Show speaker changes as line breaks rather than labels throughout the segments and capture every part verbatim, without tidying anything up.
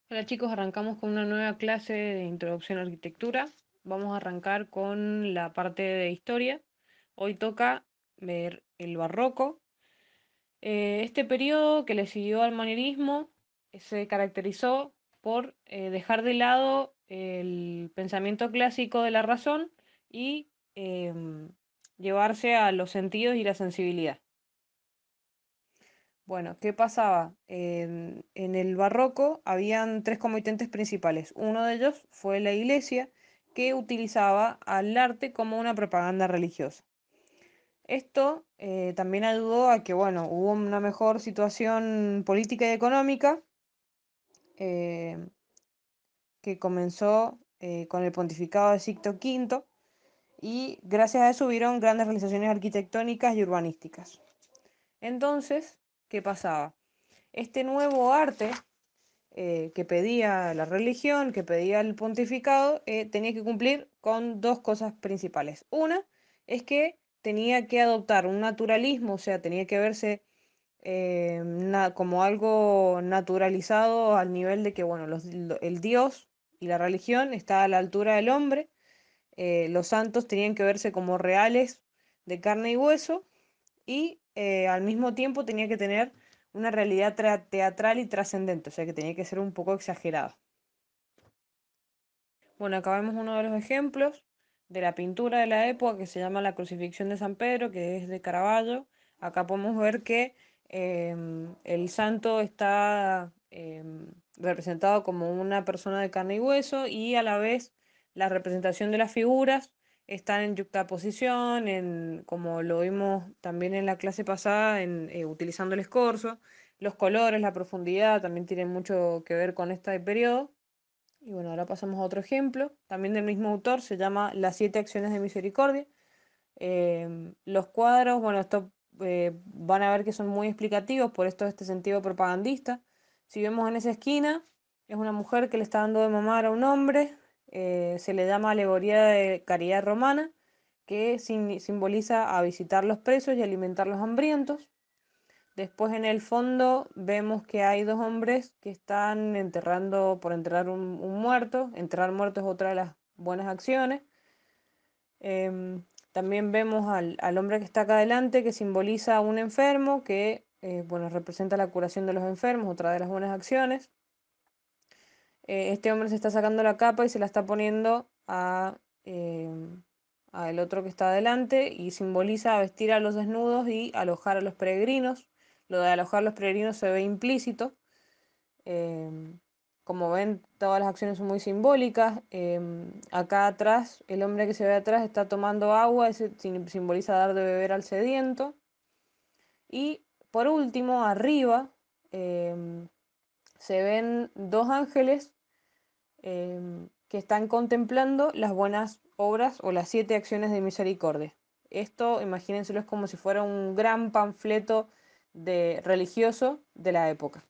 Hola chicos, arrancamos con una nueva clase de introducción a arquitectura. Vamos a arrancar con la parte de historia. Hoy toca ver el barroco. Eh, este periodo que le siguió al manierismo eh, se caracterizó por eh, dejar de lado el pensamiento clásico de la razón y em, llevarse a los sentidos y la sensibilidad. Bueno, ¿qué pasaba? En, en el barroco habían tres comitentes principales. Uno de ellos fue la iglesia, que utilizaba al arte como una propaganda religiosa. Esto eh, también ayudó a que, bueno, hubo una mejor situación política y económica eh, que comenzó eh, con el pontificado de Sixto quinto y gracias a eso hubieron grandes realizaciones arquitectónicas y urbanísticas. Entonces, ¿qué pasaba? Este nuevo arte eh, que pedía la religión, que pedía el pontificado, eh, tenía que cumplir con dos cosas principales. Una es que tenía que adoptar un naturalismo, o sea, tenía que verse eh, na- como algo naturalizado al nivel de que, bueno, los- lo- el Dios y la religión está a la altura del hombre, eh, los santos tenían que verse como reales de carne y hueso y eh, al mismo tiempo tenía que tener una realidad tra- teatral y trascendente, o sea que tenía que ser un poco exagerado. Bueno, acá vemos uno de los ejemplos de la pintura de la época que se llama La Crucifixión de San Pedro, que es de Caravaggio. Acá podemos ver que em, el santo está em, representado como una persona de carne y hueso y a la vez la representación de las figuras están en yuxtaposición, en, como lo vimos también en la clase pasada, en, eh, utilizando el escorzo. Los colores, la profundidad también tienen mucho que ver con este periodo. Y bueno, ahora pasamos a otro ejemplo, también del mismo autor, se llama Las siete acciones de misericordia. Em, los cuadros, bueno, esto eh, van a ver que son muy explicativos, por esto este sentido propagandista. Si vemos en esa esquina, es una mujer que le está dando de mamar a un hombre, eh, se le llama alegoría de caridad romana, que sim- simboliza a visitar los presos y alimentar los hambrientos. Después en el fondo vemos que hay dos hombres que están enterrando, por enterrar un, un muerto. Enterrar muertos es otra de las buenas acciones. Em, También vemos al, al hombre que está acá adelante que simboliza a un enfermo que, eh, bueno, representa la curación de los enfermos, otra de las buenas acciones. Eh, este hombre se está sacando la capa y se la está poniendo a, em, a el otro que está adelante y simboliza vestir a los desnudos y alojar a los peregrinos. Lo de alojar a los peregrinos se ve implícito. em, Como ven, todas las acciones son muy simbólicas. Em, acá atrás, el hombre que se ve atrás está tomando agua, ese simboliza dar de beber al sediento. Y por último, arriba, em, se ven dos ángeles em, que están contemplando las buenas obras o las siete acciones de misericordia. Esto, imagínenselo, es como si fuera un gran panfleto de, religioso de la época.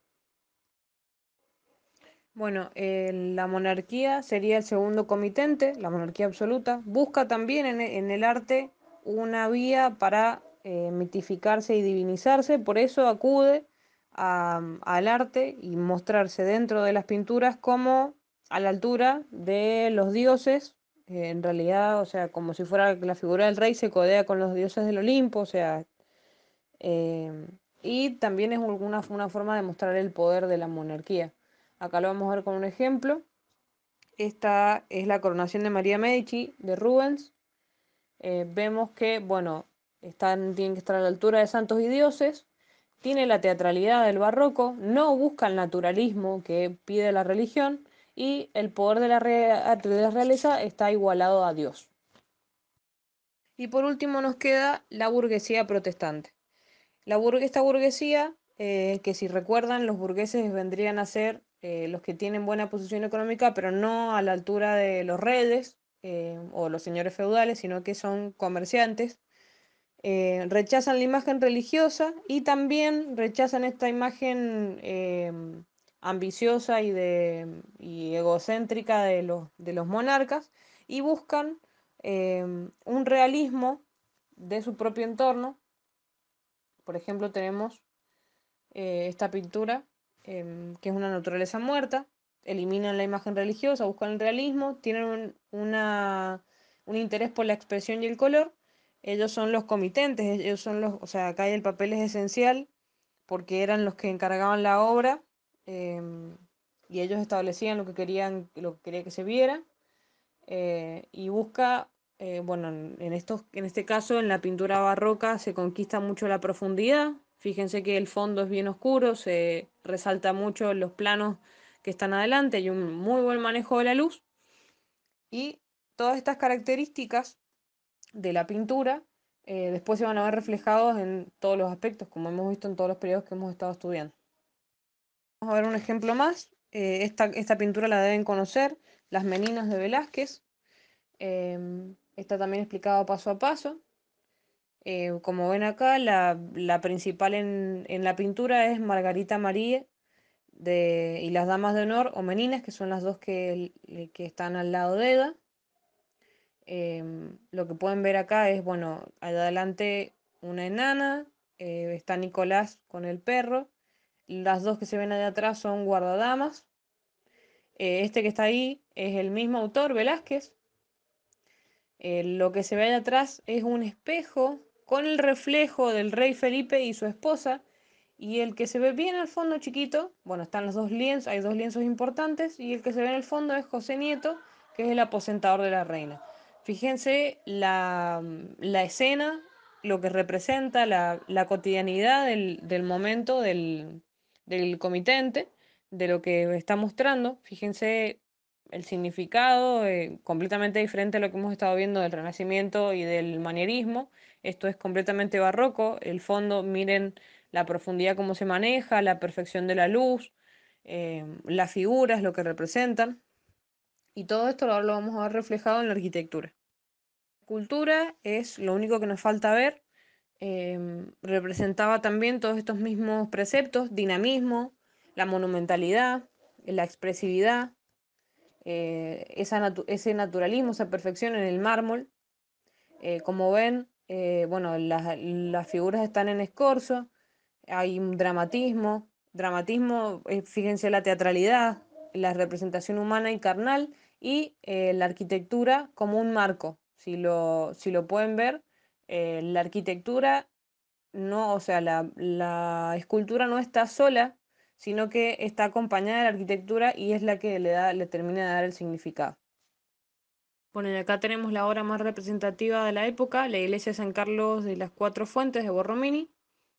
Bueno, eh, la monarquía sería el segundo comitente, la monarquía absoluta. Busca también en, e- en el arte una vía para eh, mitificarse y divinizarse, por eso acude a- al arte y mostrarse dentro de las pinturas como a la altura de los dioses. Eh, en realidad, o sea, como si fuera la figura del rey se codea con los dioses del Olimpo, o sea, eh, y también es una, una forma de mostrar el poder de la monarquía. Acá lo vamos a ver con un ejemplo. Esta es la coronación de María Medici de Rubens. Eh, vemos que, bueno, están, tienen que estar a la altura de santos y dioses. Tiene la teatralidad del barroco, no busca el naturalismo que pide la religión y el poder de la, re- de la realeza está igualado a Dios. Y por último nos queda la burguesía protestante. La burg- esta burguesía, eh, que si recuerdan, los burgueses vendrían a ser eh, los que tienen buena posición económica, pero no a la altura de los reyes eh, o los señores feudales, sino que son comerciantes. Eh, rechazan la imagen religiosa y también rechazan esta imagen eh, ambiciosa y, de, y egocéntrica de los, de los monarcas y buscan eh, un realismo de su propio entorno. Por ejemplo, tenemos eh, esta pintura, em, que es una naturaleza muerta. eliminan la imagen religiosa, buscan el realismo, tienen un, una, un interés por la expresión y el color. Ellos son los comitentes, ellos son los, o sea, acá el papel es esencial porque eran los que encargaban la obra, em, y ellos establecían lo que querían, lo que quería que se viera, eh, y busca, eh, bueno, en, en estos, en este caso en la pintura barroca se conquista mucho la profundidad. Fíjense que el fondo es bien oscuro, se resalta mucho los planos que están adelante, hay un muy buen manejo de la luz y todas estas características de la pintura eh, después se van a ver reflejados en todos los aspectos, como hemos visto en todos los periodos que hemos estado estudiando. Vamos a ver un ejemplo más. Eh, esta, esta pintura la deben conocer, Las Meninas de Velázquez. Eh, está también explicado paso a paso. Eh, como ven acá, la, la principal en, en, la pintura es Margarita María de, y las damas de honor o meninas, que son las dos que, que están al lado de ella. Eh, lo que pueden ver acá es, bueno, allá adelante una enana, eh, está Nicolás con el perro, las dos que se ven allá atrás son guardadamas. Eh, este que está ahí es el mismo autor, Velázquez. Eh, lo que se ve allá atrás es un espejo con el reflejo del rey Felipe y su esposa. Y el que se ve bien al fondo chiquito, bueno, están los dos lienzos, hay dos lienzos importantes, y el que se ve en el fondo es José Nieto, que es el aposentador de la reina. Fíjense la, la escena, lo que representa la, la cotidianidad del, del momento del, del comitente, de lo que está mostrando. Fíjense el significado, eh, completamente diferente a lo que hemos estado viendo del Renacimiento y del manierismo. Esto es completamente barroco. El fondo, miren la profundidad, cómo se maneja, la perfección de la luz, eh, las figuras, lo que representan. Y todo esto ahora lo vamos a ver reflejado en la arquitectura. La escultura es lo único que nos falta ver. Eh, representaba también todos estos mismos preceptos: dinamismo, la monumentalidad, la expresividad, eh, esa natu ese naturalismo, esa perfección en el mármol. Eh, como ven, eh, bueno, las, las figuras están en escorzo, hay un dramatismo, dramatismo, eh, fíjense la teatralidad, la representación humana y carnal, y eh, la arquitectura como un marco. Si lo, si lo pueden ver, eh, la arquitectura no, o sea, la, la escultura no está sola, sino que está acompañada de la arquitectura y es la que le da, le termina de dar el significado. Bueno, y acá tenemos la obra más representativa de la época, la iglesia de San Carlos de las Cuatro Fuentes de Borromini.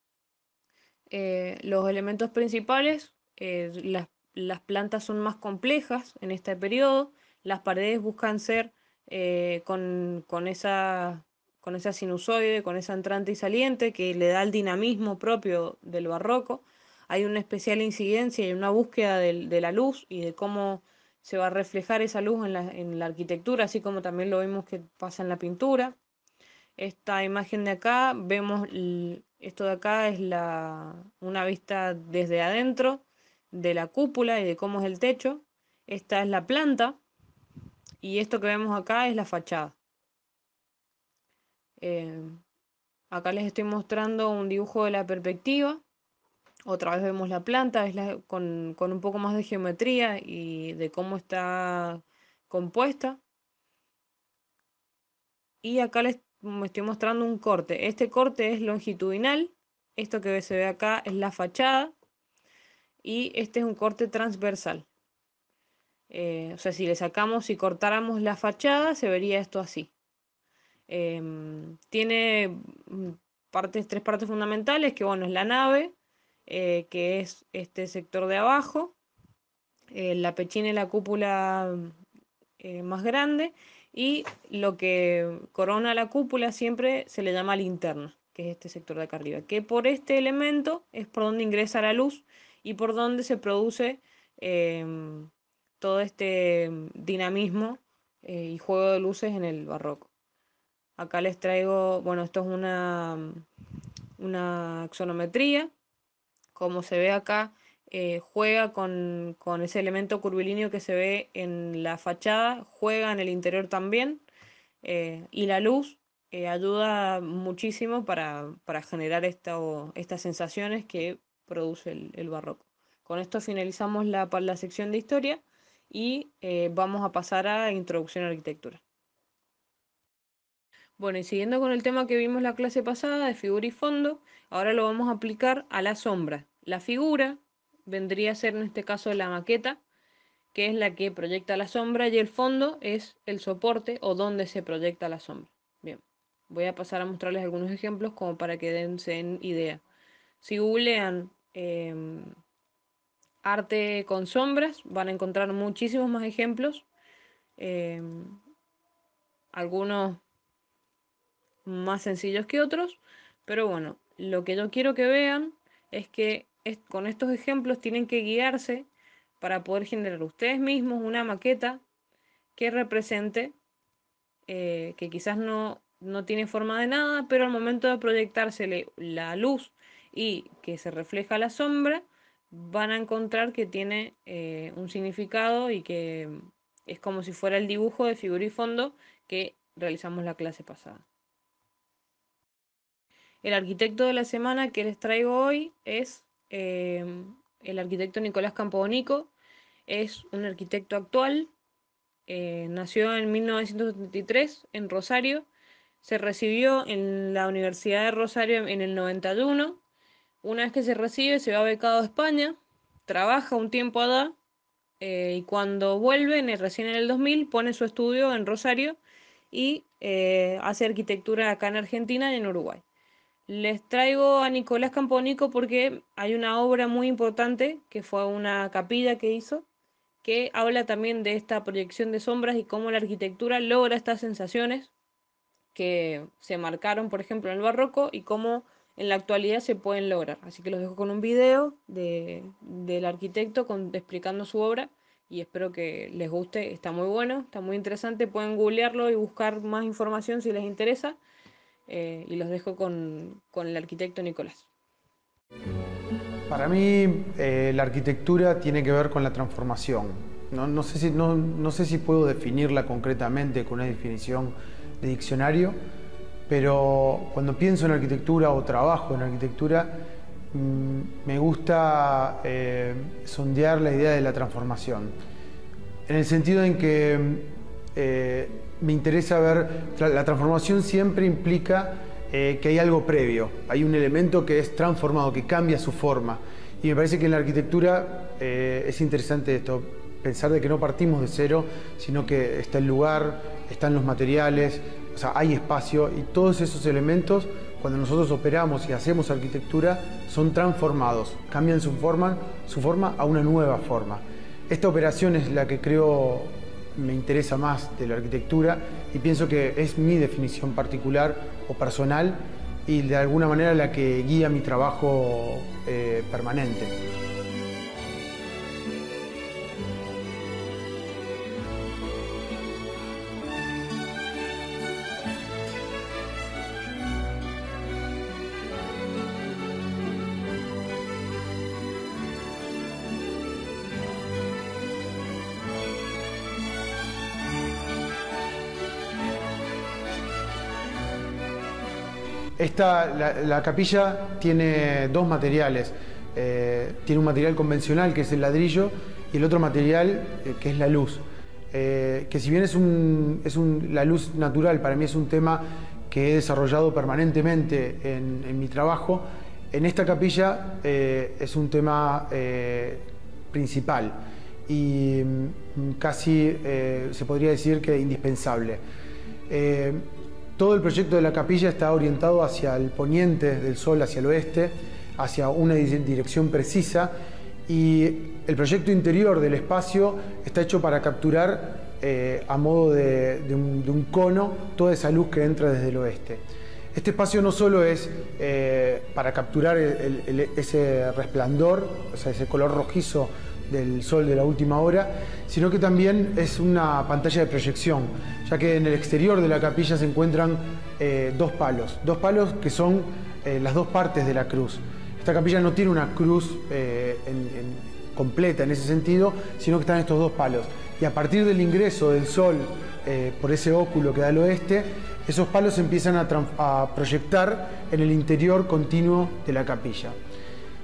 Eh, los elementos principales, eh, las, las plantas son más complejas en este periodo, las paredes buscan ser eh, con, con esa, con esa sinusoide, con esa entrante y saliente que le da el dinamismo propio del barroco. Hay una especial incidencia y una búsqueda del- de la luz y de cómo se va a reflejar esa luz en la, en la arquitectura, así como también lo vimos que pasa en la pintura. Esta imagen de acá, vemos esto de acá es la, una vista desde adentro de la cúpula y de cómo es el techo. Esta es la planta y esto que vemos acá es la fachada. Eh, Acá les estoy mostrando un dibujo de la perspectiva. Otra vez vemos la planta, es la, con, con un poco más de geometría y de cómo está compuesta. Y acá les estoy mostrando un corte. Este corte es longitudinal. Esto que se ve acá es la fachada. Y este es un corte transversal. Eh, o sea, si le sacamos y cortáramos la fachada, se vería esto así. Eh, Tiene mm, partes, tres partes fundamentales, que bueno, es la nave, eh, que es este sector de abajo, eh, la pechina y la cúpula eh, más grande, y lo que corona la cúpula siempre se le llama linterna, que es este sector de acá arriba, que por este elemento es por donde ingresa la luz y por donde se produce eh, todo este dinamismo eh, y juego de luces en el barroco. Acá les traigo, bueno, esto es una, una axonometría, como se ve acá, eh, juega con, con ese elemento curvilíneo que se ve en la fachada, juega en el interior también, eh, y la luz eh, ayuda muchísimo para, para generar esto, estas sensaciones que produce el, el barroco. Con esto finalizamos la, la sección de historia y eh, vamos a pasar a Introducción a la Arquitectura. Bueno, y siguiendo con el tema que vimos la clase pasada de figura y fondo, ahora lo vamos a aplicar a la sombra. La figura vendría a ser en este caso la maqueta, que es la que proyecta la sombra, y el fondo es el soporte o donde se proyecta la sombra. Bien, voy a pasar a mostrarles algunos ejemplos como para que dense idea. Si googlean eh, arte con sombras, van a encontrar muchísimos más ejemplos. Eh, algunos más sencillos que otros, pero bueno, lo que yo quiero que vean es que es, con estos ejemplos tienen que guiarse para poder generar ustedes mismos una maqueta que represente, eh, que quizás no, no tiene forma de nada, pero al momento de proyectársele la luz y que se refleja la sombra, van a encontrar que tiene eh, un significado y que es como si fuera el dibujo de figura y fondo que realizamos la clase pasada. El arquitecto de la semana que les traigo hoy es eh, el arquitecto Nicolás Campodónico. Es un arquitecto actual, eh, nació en mil novecientos setenta y tres en Rosario, se recibió en la Universidad de Rosario en el noventa y uno. Una vez que se recibe se va becado a España, trabaja un tiempo allá eh, y cuando vuelve, en el, recién en el dos mil, pone su estudio en Rosario y eh, hace arquitectura acá en Argentina y en Uruguay. Les traigo a Nicolás Campodónico porque hay una obra muy importante que fue una capilla que hizo, que habla también de esta proyección de sombras y cómo la arquitectura logra estas sensaciones que se marcaron, por ejemplo, en el barroco y cómo en la actualidad se pueden lograr. Así que los dejo con un video de, del arquitecto con, explicando su obra y espero que les guste. Está muy bueno, está muy interesante. Pueden googlearlo y buscar más información si les interesa. Eh, y los dejo con, con el arquitecto Nicolás.
Para mí eh, la arquitectura tiene que ver con la transformación. No, no, sé si, no, no sé si puedo definirla concretamente con una definición de diccionario, pero cuando pienso en arquitectura o trabajo en arquitectura, mmm, me gusta eh, sondear la idea de la transformación. En el sentido en que eh, me interesa ver, la transformación siempre implica eh, que hay algo previo, hay un elemento que es transformado, que cambia su forma. Y me parece que en la arquitectura eh, es interesante esto, pensar de que no partimos de cero, sino que está el lugar, están los materiales, o sea, hay espacio y todos esos elementos, cuando nosotros operamos y hacemos arquitectura, son transformados, cambian su forma, su forma a una nueva forma. Esta operación es la que creo me interesa más de la arquitectura y pienso que es mi definición particular o personal y de alguna manera la que guía mi trabajo eh, permanente. Esta, la, la capilla tiene dos materiales, eh, tiene un material convencional que es el ladrillo y el otro material eh, que es la luz, eh, que si bien es, un, es un, la luz natural para mí es un tema que he desarrollado permanentemente en, en mi trabajo, en esta capilla eh, es un tema eh, principal y casi eh, se podría decir que indispensable. Eh, Todo el proyecto de la capilla está orientado hacia el poniente del sol, hacia el oeste, hacia una dirección precisa y el proyecto interior del espacio está hecho para capturar eh, a modo de, de, un, de un cono toda esa luz que entra desde el oeste. Este espacio no solo es eh, para capturar el, el, ese resplandor, o sea, ese color rojizo del sol de la última hora, sino que también es una pantalla de proyección, ya que en el exterior de la capilla se encuentran eh, dos palos, dos palos que son eh, las dos partes de la cruz. Esta capilla no tiene una cruz eh, en, en, completa en ese sentido, sino que están estos dos palos. Y a partir del ingreso del sol eh, por ese óculo que da al oeste, esos palos empiezan a, a proyectar en el interior continuo de la capilla.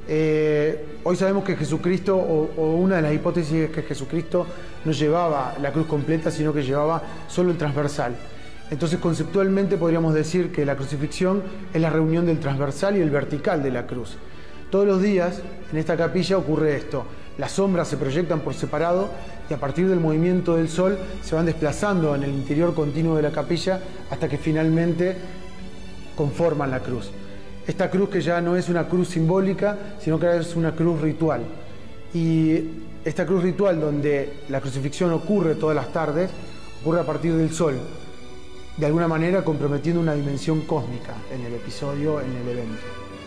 Eh, hoy sabemos que Jesucristo, o, o una de las hipótesis es que Jesucristo no llevaba la cruz completa, sino que llevaba solo el transversal. Entonces, conceptualmente podríamos decir que la crucifixión es la reunión del transversal y el vertical de la cruz. Todos los días en esta capilla ocurre esto. Las sombras se proyectan por separado y a partir del movimiento del sol se van desplazando en el interior continuo de la capilla hasta que finalmente conforman la cruz. Esta cruz, que ya no es una cruz simbólica, sino que es una cruz ritual. Y esta cruz ritual, donde la crucifixión ocurre todas las tardes, ocurre a partir del sol, de alguna manera comprometiendo una dimensión cósmica en el episodio, en el evento.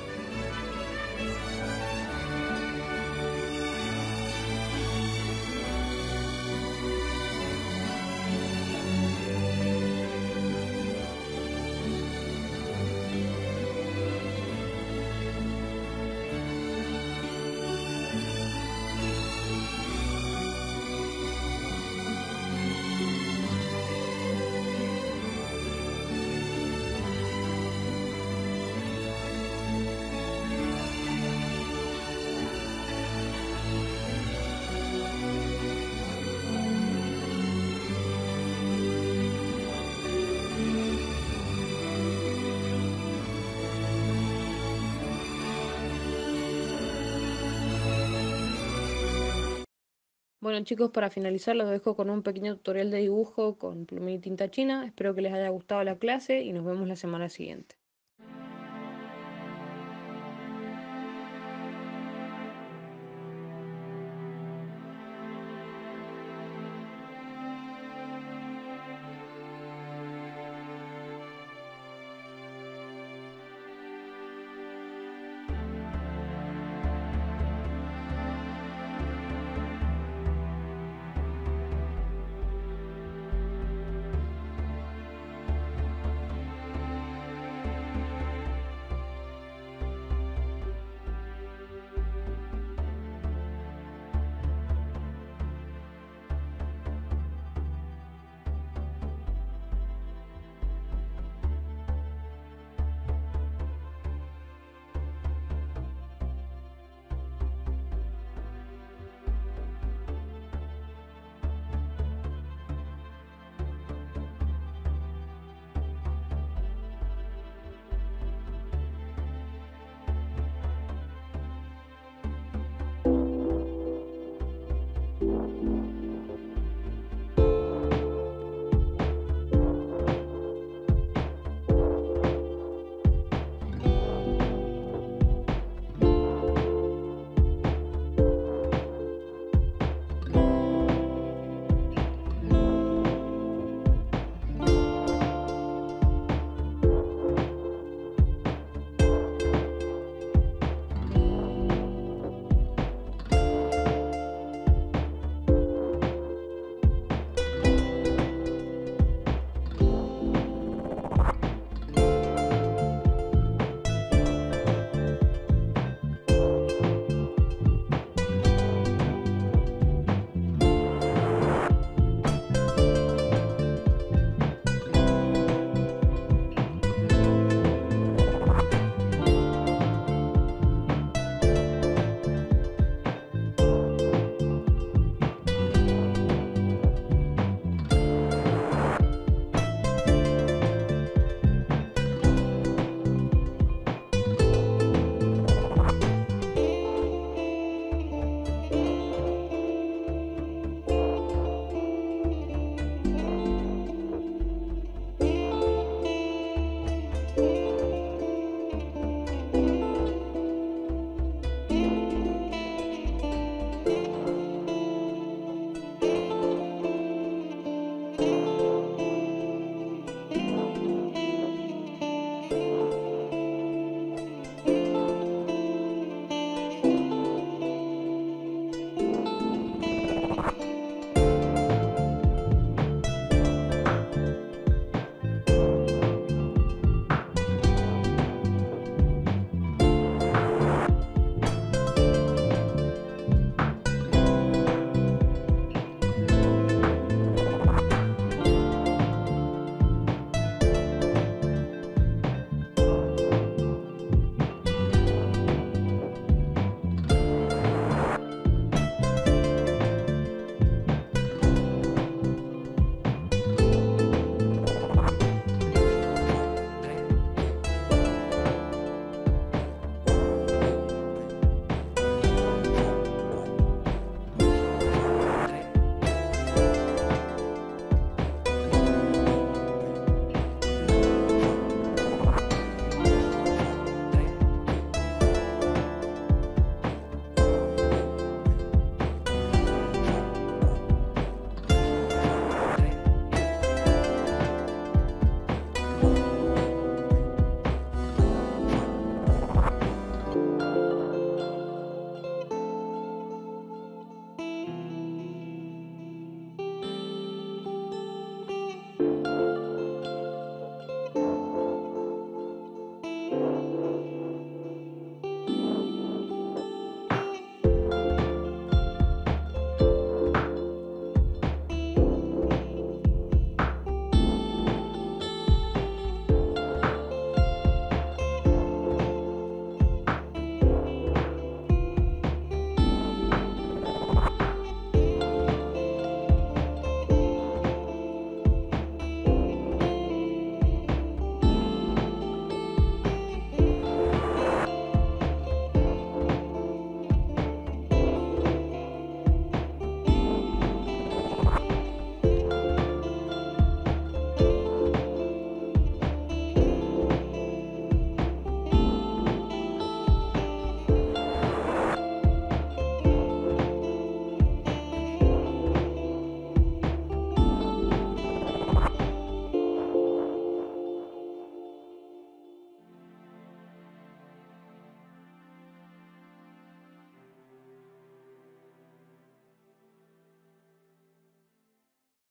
Bueno chicos, para finalizar los dejo con un pequeño tutorial de dibujo con plumín y tinta china. Espero que les haya gustado la clase y nos vemos la semana siguiente.